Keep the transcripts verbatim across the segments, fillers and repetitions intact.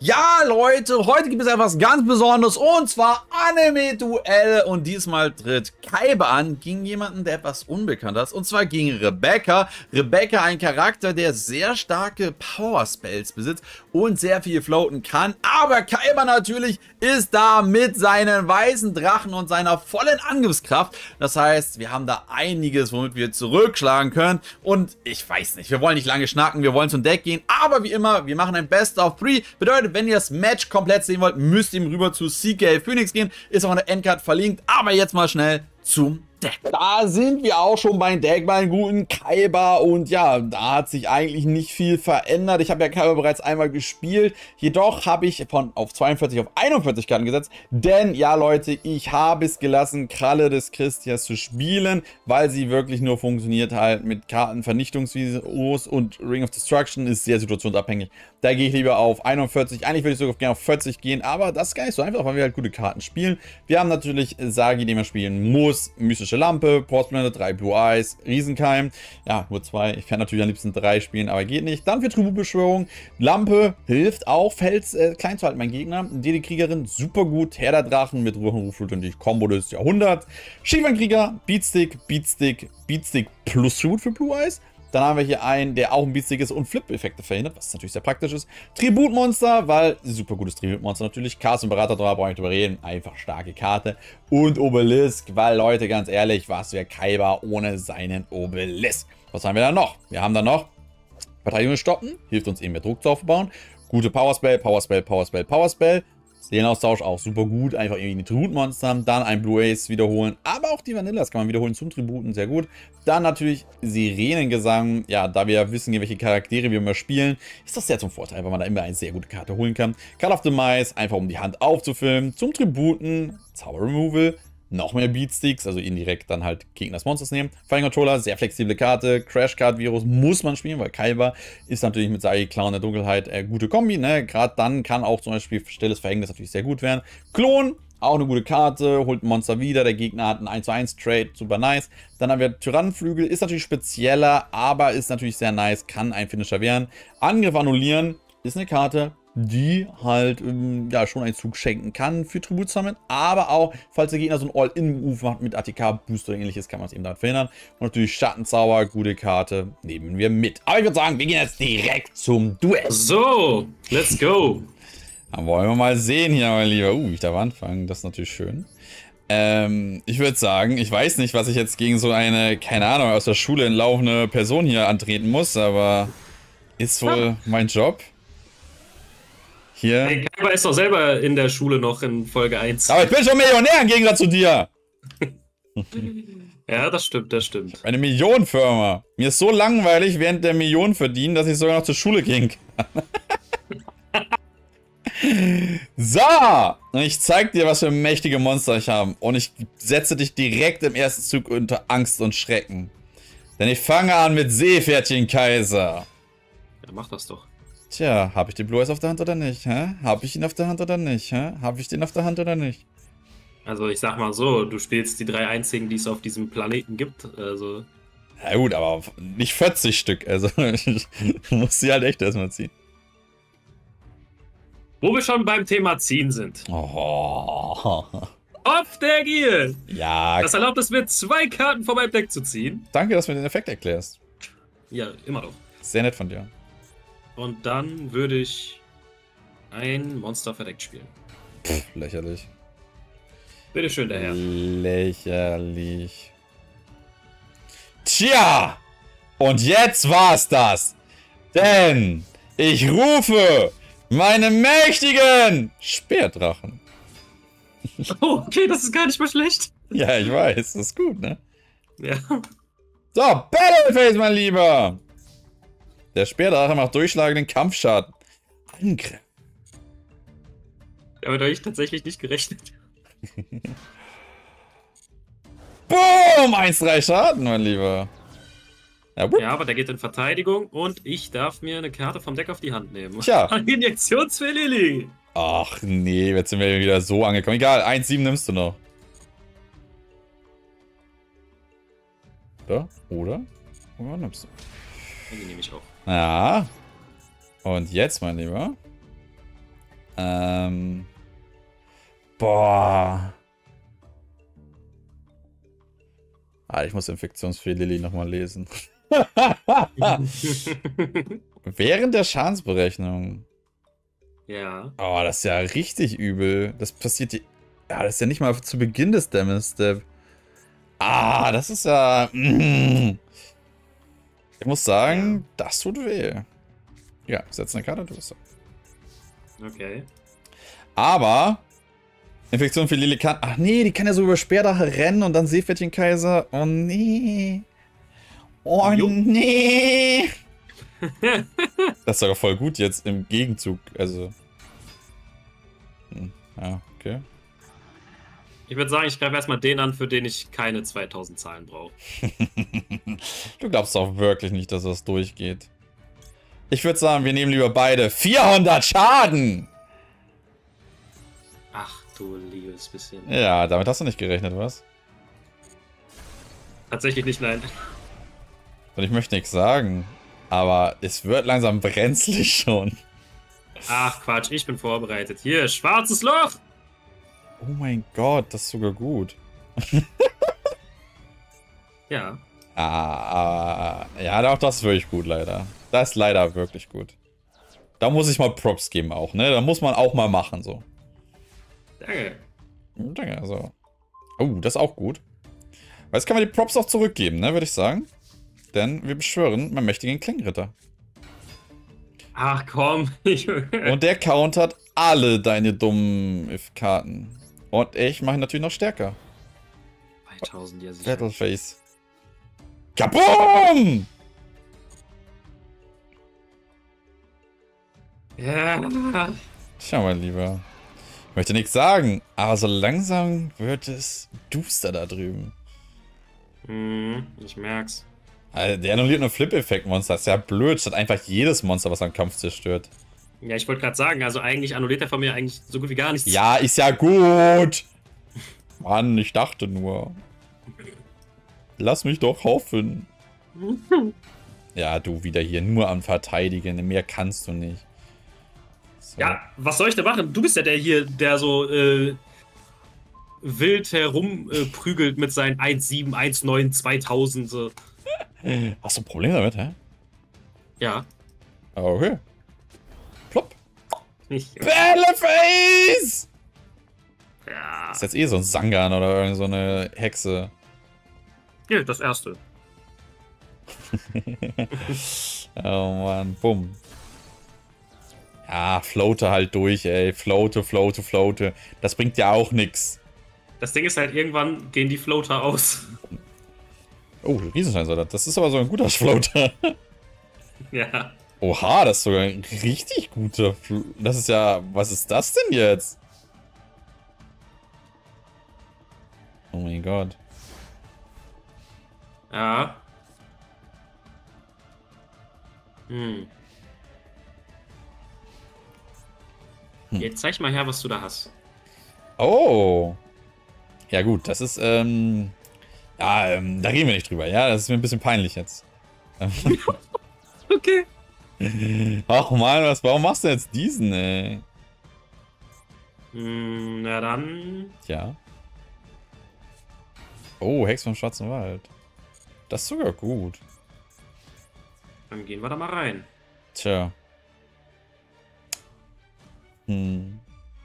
Ja, Leute, heute gibt es etwas ganz Besonderes und zwar Anime-Duell und diesmal tritt Kaiba an gegen jemanden, der etwas unbekannt ist und zwar gegen Rebecca. Rebecca, ein Charakter, der sehr starke Power-Spells besitzt und sehr viel floaten kann, aber Kaiba natürlich ist da mit seinen weißen Drachen und seiner vollen Angriffskraft. Das heißt, wir haben da einiges, womit wir zurückschlagen können und ich weiß nicht, wir wollen nicht lange schnacken, wir wollen zum Deck gehen, aber wie immer, wir machen ein Best of Three. Bedeutet, wenn ihr das Match komplett sehen wollt, müsst ihr rüber zu C K Phoenix gehen. Ist auch in der Endcard verlinkt. Aber jetzt mal schnell zum Deck. Da sind wir auch schon beim Deck, beim guten Kaiba. Und ja, da hat sich eigentlich nicht viel verändert. Ich habe ja Kaiba bereits einmal gespielt. Jedoch habe ich von auf zweiundvierzig auf einundvierzig Karten gesetzt. Denn, ja Leute, ich habe es gelassen, Kralle des Christias zu spielen, weil sie wirklich nur funktioniert halt mit Karten Vernichtungsvirus und Ring of Destruction ist sehr situationsabhängig. Da gehe ich lieber auf einundvierzig. Eigentlich würde ich sogar gerne auf vierzig gehen, aber das ist gar nicht so einfach, weil wir halt gute Karten spielen. Wir haben natürlich Sagi, den man spielen muss, mystische Lampe, Portsplendor, drei Blue Eyes, Riesenkeim. Ja, nur zwei. Ich kann natürlich am liebsten drei spielen, aber geht nicht. Dann für Tributbeschwörung. Lampe hilft auch, Fels äh, klein zu halten, mein Gegner. Die Kriegerin, super gut. Herr der Drachen mit Ruchenruflut und die Combo des Jahrhunderts. Schiefernkrieger, Beatstick, Beatstick, Beatstick plus Tribut für Blue Eyes. Dann haben wir hier einen, der auch ein Beatstick ist und Flip-Effekte verhindert, was natürlich sehr praktisch ist. Tributmonster, weil super gutes Tributmonster natürlich. Cast und Berater, da brauche ich nicht drüber reden. Einfach starke Karte. Und Obelisk, weil Leute, ganz ehrlich, was wäre Kaiba ohne seinen Obelisk? Was haben wir da noch? Wir haben da noch Verteidigung stoppen, hilft uns eben mehr Druck zu aufbauen. Gute Powerspell, Powerspell, Powerspell, Powerspell. Seelenaustausch auch super gut, einfach irgendwie die Tributmonster haben, dann ein Blue Ace wiederholen, aber auch die Vanillas kann man wiederholen zum Tributen, sehr gut. Dann natürlich Sirenengesang, ja, da wir wissen, welche Charaktere wir immer spielen, ist das sehr zum Vorteil, weil man da immer eine sehr gute Karte holen kann. Call of the Mice, einfach um die Hand aufzufüllen, zum Tributen, Zauber Removal, noch mehr Beatsticks, also indirekt dann halt Gegner des Monsters nehmen. Fighting Controller, sehr flexible Karte. Crash Card Virus muss man spielen, weil Kaiba ist natürlich mit Sagi Clown der Dunkelheit äh, gute Kombi. Ne? Gerade dann kann auch zum Beispiel Stilles Verhängnis natürlich sehr gut werden. Klon, auch eine gute Karte, holt ein Monster wieder. Der Gegner hat einen eins zu eins Trade, super nice. Dann haben wir Tyrannenflügel, ist natürlich spezieller, aber ist natürlich sehr nice, kann ein Finisher werden. Angriff annullieren, ist eine Karte, die halt ähm, ja, schon einen Zug schenken kann für Tribut Summon, aber auch, falls der Gegner so ein All-In-Move macht mit A T K-Boost oder ähnliches, kann man es eben damit verhindern. Und natürlich Schattenzauber, gute Karte, nehmen wir mit. Aber ich würde sagen, wir gehen jetzt direkt zum Duell. So, let's go. Dann wollen wir mal sehen hier, mein Lieber. Uh, ich darf anfangen, das ist natürlich schön. Ähm, ich würde sagen, ich weiß nicht, was ich jetzt gegen so eine, keine Ahnung, aus der Schule entlaufene Person hier antreten muss, aber ist wohl ja mein Job. Hier. Hey, Kaiba ist doch selber in der Schule noch in Folge eins. Aber ich bin schon Millionär im Gegensatz zu dir. Ja, das stimmt, das stimmt. Eine Millionenfirma. Mir ist so langweilig während der Millionen verdienen, dass ich sogar noch zur Schule gehen kann. So, und ich zeig dir, was für mächtige Monster ich habe. Und ich setze dich direkt im ersten Zug unter Angst und Schrecken. Denn ich fange an mit Seepferdchen Kaiser. Ja, mach das doch. Tja, habe ich den Blue Eyes auf der Hand oder nicht, hä? Habe ich ihn auf der Hand oder nicht, hä? Habe ich den auf der Hand oder nicht? Also ich sag mal so, du spielst die drei einzigen, die es auf diesem Planeten gibt, also... Ja gut, aber nicht vierzig Stück, also ich muss sie halt echt erstmal ziehen. Wo wir schon beim Thema Ziehen sind. Oh. Auf der Gier! Ja. Das erlaubt es mir, zwei Karten von meinem Deck zu ziehen. Danke, dass du mir den Effekt erklärst. Ja, immer doch. Sehr nett von dir. Und dann würde ich ein Monster verdeckt spielen. Pff, lächerlich. Bitteschön, der Herr. Lächerlich. Tja! Und jetzt war's das. Denn ich rufe meine mächtigen Speerdrachen. Oh, okay, das ist gar nicht mal schlecht. Ja, ich weiß. Das ist gut, ne? Ja. So, Battleface, mein Lieber. Der Speerdrache macht durchschlagenden Kampfschaden. Angriff. Damit habe ich tatsächlich nicht gerechnet. Boom! eins drei Schaden, mein Lieber. Ja, ja, aber der geht in Verteidigung und ich darf mir eine Karte vom Deck auf die Hand nehmen. Tja. Injektion für Lilly. Ach nee, jetzt sind wir wieder so angekommen. Egal, eins sieben nimmst du noch. Oder? Oder? Oder nimmst du? Die nehme ich auch. Ja. Und jetzt, mein Lieber. Ähm. Boah. Ah, ich muss Infektionsfee Lilly nochmal lesen. Während der Schadensberechnung. Ja. Oh, das ist ja richtig übel. Das passiert. Die, ja, das ist ja nicht mal zu Beginn des Damage Step. Ah, das ist ja. Mm. Ich muss sagen, ja. Das tut weh. Ja, setz eine Karte, du bist so. Okay. Aber. Infektion für Lilly kann. Ach nee, die kann ja so über Sperrdach rennen und dann Seepferdchenkaiser. Oh nee. Oh jo. Nee. Das ist sogar voll gut jetzt im Gegenzug. Also. Hm, ja, okay. Ich würde sagen, ich greife erstmal den an, für den ich keine zweitausend Zahlen brauche. Du glaubst doch wirklich nicht, dass das durchgeht. Ich würde sagen, wir nehmen lieber beide vierhundert Schaden. Ach du liebes bisschen. Ja, damit hast du nicht gerechnet, was? Tatsächlich nicht, nein. Und ich möchte nichts sagen, aber es wird langsam brenzlig schon. Ach Quatsch, ich bin vorbereitet. Hier, schwarzes Loch! Oh mein Gott, das ist sogar gut. Ja. Ah, ja, auch das ist wirklich gut, leider. Das ist leider wirklich gut. Da muss ich mal Props geben auch, ne? Da muss man auch mal machen, so. Danke. Danke, also. Oh, das ist auch gut. Weil jetzt kann man die Props auch zurückgeben, ne, würde ich sagen. Denn wir beschwören meinen mächtigen Klingenritter. Ach komm. Und der countert alle deine dummen Karten. Und ich mache ihn natürlich noch stärker. zweitausend, ja sicher. Battleface. Kaboom! Ja. Tja, mein Lieber. Ich möchte nichts sagen, aber so langsam wird es duster da drüben. Hm, ich merk's. Also, der annulliert nur Flip-Effekt-Monster. Das ist ja blöd, statt einfach jedes Monster, was am Kampf zerstört. Ja, ich wollte gerade sagen, also eigentlich annulliert er von mir eigentlich so gut wie gar nichts. Ja, ist ja gut. Mann, ich dachte nur. Lass mich doch hoffen. Ja, du wieder hier nur am Verteidigen. Mehr kannst du nicht. So. Ja, was soll ich da machen? Du bist ja der hier, der so äh, wild herumprügelt äh, mit seinen eins sieben, eins neun, zweitausend. So. Hast du ein Problem damit, hä? Ja. Okay. Plopp. Battleface! Ja. Das ist jetzt eh so ein Sangan oder irgend so eine Hexe. Ja, das erste. Oh Mann, bumm. Ja, floate halt durch, ey. Floate, floate, floate. Das bringt ja auch nix. Das Ding ist halt, irgendwann gehen die Floater aus. Oh, Riesensteinsoldat. Das ist aber so ein guter Floater. Ja. Oha, das ist sogar ein richtig guter Fl Das ist ja... Was ist das denn jetzt? Oh mein Gott. Ja. Hm. Hm. Jetzt zeig mal her, was du da hast. Oh. Ja gut, das ist... Ähm, ja, ähm, da reden wir nicht drüber. Ja, das ist mir ein bisschen peinlich jetzt. Okay. Ach man, was, warum machst du jetzt diesen, ey? Hm, na dann... Tja. Oh, Hex vom Schwarzen Wald. Das ist sogar gut. Dann gehen wir da mal rein. Tja. Hm.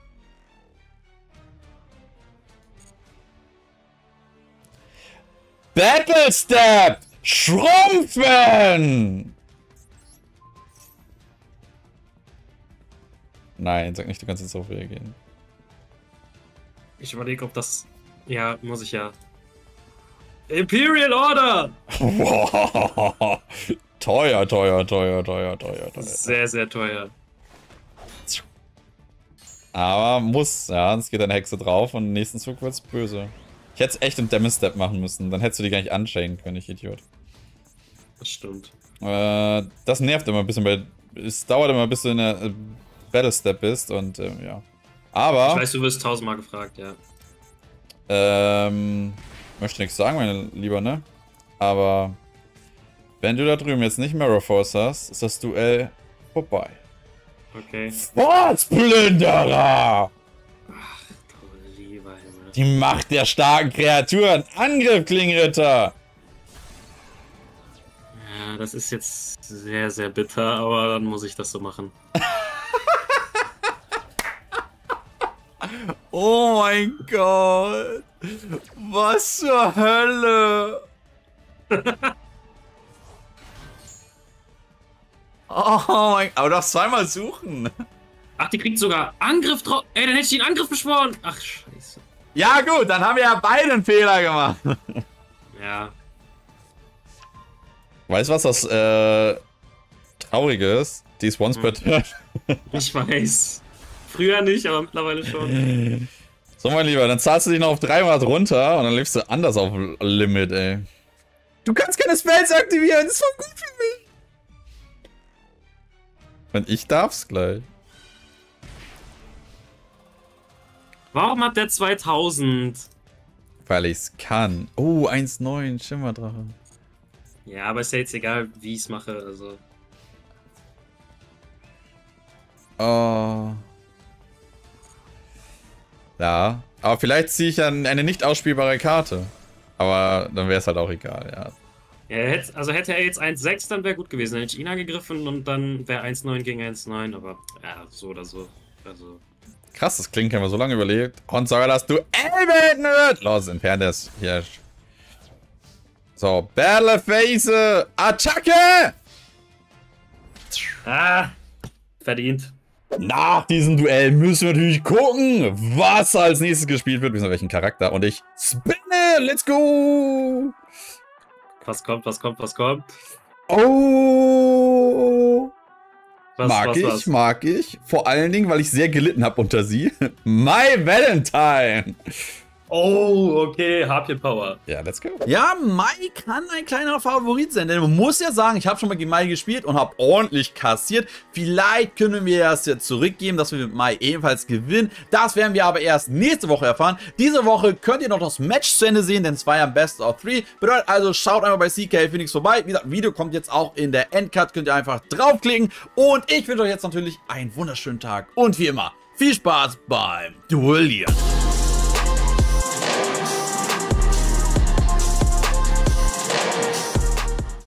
Battle Step! Schrumpfen! Nein, sag nicht, du kannst jetzt darauf reagieren. Ich überlege, ob das... Ja, muss ich ja. Imperial Order! Wow. Teuer, teuer, teuer, teuer, teuer, teuer. Sehr, sehr teuer. Aber muss, ja, sonst geht eine Hexe drauf und im nächsten Zug wird's böse. Ich hätte es echt im Damage Step machen müssen, dann hättest du die gar nicht unchainen können, ich Idiot. Das stimmt. Äh, das nervt immer ein bisschen, weil es dauert immer, bis du in der äh, Battle Step bist und ähm, ja. Aber. Ich weiß, du wirst tausendmal gefragt, ja. Ähm. Möchte nichts sagen, mein Lieber, ne? Aber. Wenn du da drüben jetzt nicht Mirror Force hast, ist das Duell vorbei. Okay. Fortplünderer! Ach, du lieber Himmel. Die Macht der starken Kreaturen. Angriff, Klingritter! Ja, das ist jetzt sehr, sehr bitter, aber dann muss ich das so machen. Oh mein Gott! Was zur Hölle! Oh mein Gott, aber du darfst zweimal suchen. Ach, die kriegt sogar Angriff drauf. Ey, dann hätte ich den Angriff beschworen. Ach, scheiße. Ja gut, dann haben wir ja beide einen Fehler gemacht. Ja. Weißt du, was das äh, Traurige ist? Die ist once per turn. Ich weiß. Früher nicht, aber mittlerweile schon. So, mein Lieber, dann zahlst du dich noch auf dreihundert runter und dann lebst du anders auf Limit, ey. Du kannst keine Spells aktivieren, das ist voll gut für mich. Und ich darf's gleich. Warum hat der zweitausend? Weil ich's kann. Oh, eins neun, Schimmerdrache. Ja, aber ist ja jetzt egal, wie ich's mache, also. Oh. Ja, aber vielleicht ziehe ich dann eine nicht ausspielbare Karte. Aber dann wäre es halt auch egal, ja. Ja, hätte, also hätte er jetzt eins sechs, dann wäre gut gewesen. Dann hätte ich ihn angegriffen und dann wäre eins neun gegen eins neun, aber ja, so oder so. Also. Krass, das klingt, haben wir so lange überlegt. Und sogar das Duell beenden wird. Los, entfernt es. Hier. So, Battle Phase. Attacke! Ah, verdient. Nach diesem Duell müssen wir natürlich gucken, was als nächstes gespielt wird, bzw. welchen Charakter. Und ich spinne, let's go! Was kommt, was kommt, was kommt? Oh! Was, mag was, ich, was? mag ich. Vor allen Dingen, weil ich sehr gelitten habe unter sie. My Valentine! Oh, okay, Harpier Power. Ja, let's go. Ja, Mai kann ein kleiner Favorit sein, denn man muss ja sagen, ich habe schon mal gegen Mai gespielt und habe ordentlich kassiert. Vielleicht können wir das jetzt zurückgeben, dass wir mit Mai ebenfalls gewinnen. Das werden wir aber erst nächste Woche erfahren. Diese Woche könnt ihr noch das Match zu Ende sehen, denn es war ja Best of Three. Bedeutet also, schaut einfach bei C K Phoenix vorbei. Wie gesagt, Video kommt jetzt auch in der Endcut, könnt ihr einfach draufklicken. Und ich wünsche euch jetzt natürlich einen wunderschönen Tag. Und wie immer, viel Spaß beim Duellieren.